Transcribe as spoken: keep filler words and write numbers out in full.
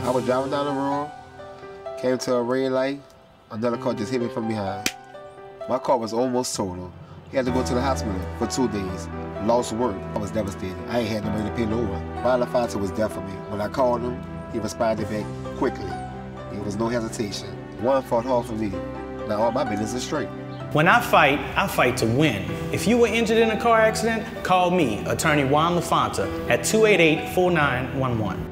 I was driving down the road, came to a red light, another car just hit me from behind. My car was almost total. He had to go to the hospital for two days. Lost work. I was devastated. I ain't had no money to pay no one. Juan LaFonta was there for me. When I called him, he responded back quickly. There was no hesitation. Juan fought hard for me. Now all my business is straight. When I fight, I fight to win. If you were injured in a car accident, call me, attorney Juan LaFonta, at two eight eight, four nine one one.